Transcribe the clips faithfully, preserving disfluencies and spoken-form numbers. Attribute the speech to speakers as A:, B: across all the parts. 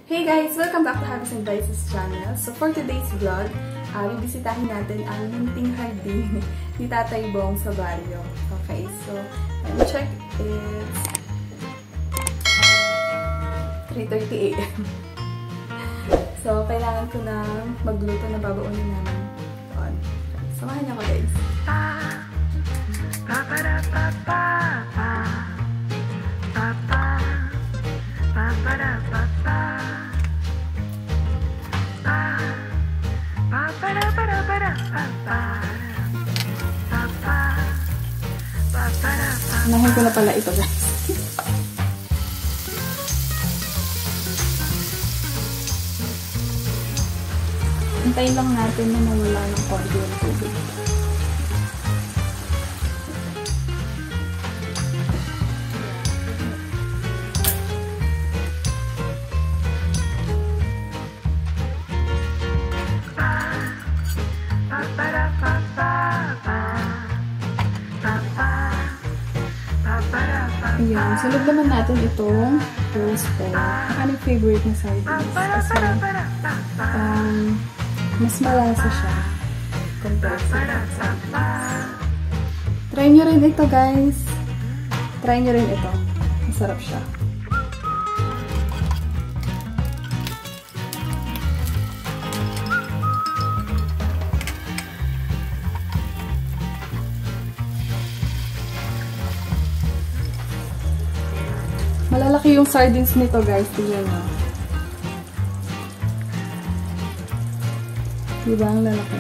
A: Hey guys! Welcome back to Hobbies and Vices channel. So for today's vlog, uh, bibisitahin natin ang munting hardin ni Tatay Bong sa baryo. Okay, so let me check. It's three thirty a m So kailangan ko na magluto na babaunin namin. Okay, samahan niyo ako guys. Unahin ko na pala ito guys. Hintayin lang natin na mawala ng konti yung tubig. Ayan, sunod naman natin itong roast pork. Ang aming favorite na sardines. Kasi um, mas malasa siya compared sa sardines. Try nyo rin ito guys. Try nyo rin ito. Masarap siya. Malalaki yung sardines nito guys. Tignan nyo. Diba ang lalaki?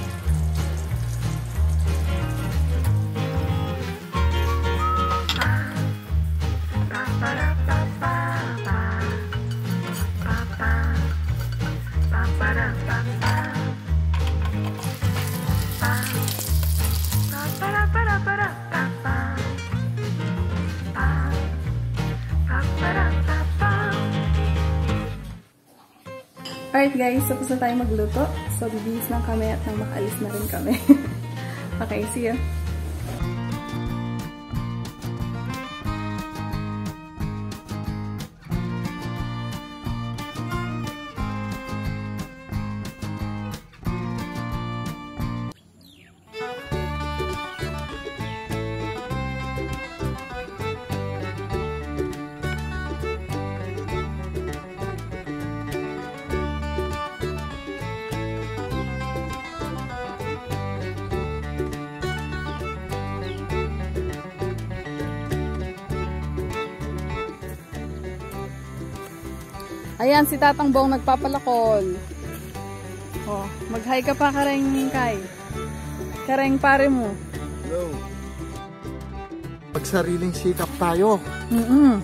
A: Alright guys, tapos na tayo magluto. So, bibihis lang kami at nang makaalis na rin kami. Okay, see ya! Ayan, si Tatang Bong nagpapalakol. Oh, mag-hi ka pa kareng kay. Kareng pare mo.
B: Hello. Pagsariling sikap tayo.
A: Mm-mm.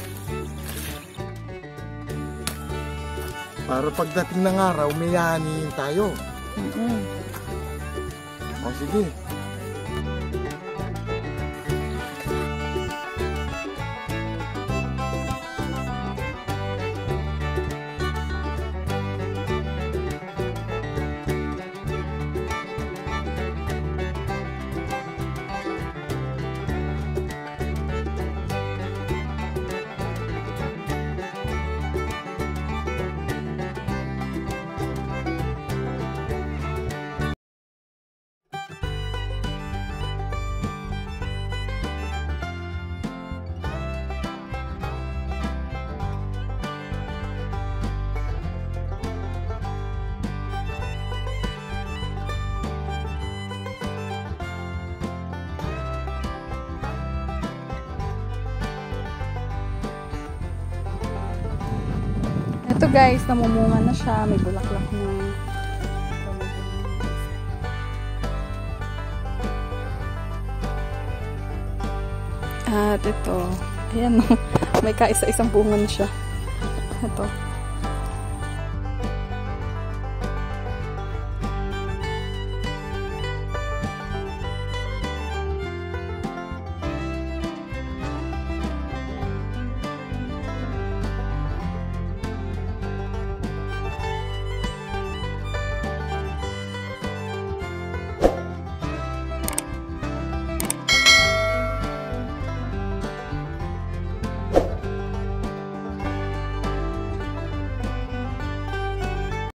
B: Para pagdating ng araw, may yanin tayo.
A: Mm-mm.
B: O sige.
A: Ito guys, namumunga na siya. May bulaklak na. At ito. Ayan, may kaisa-isang bunga na siya. Ito.